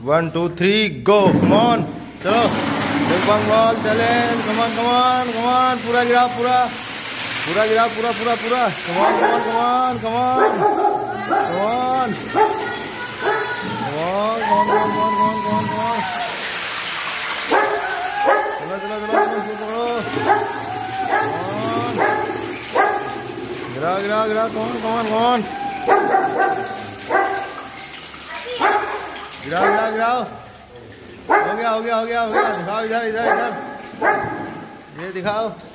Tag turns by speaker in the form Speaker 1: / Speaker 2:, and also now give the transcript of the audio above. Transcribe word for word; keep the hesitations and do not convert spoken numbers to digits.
Speaker 1: One two three go, come on चलो, big bang ball challenge, come on come on come on, पूरा गिराओ, पूरा पूरा गिराओ, पूरा पूरा पूरा, come on come on come on come on come on come on come on come on come on come on come on, चलो चलो चलो चलो पकड़ो, गिराओ गिराओ गिराओ, कमॉन कमॉन कमॉन, गिराओ गिराओ गिराओ, हो गया हो गया हो गया हो गया, दिखाओ इधर इधर इधर, ये दिखाओ।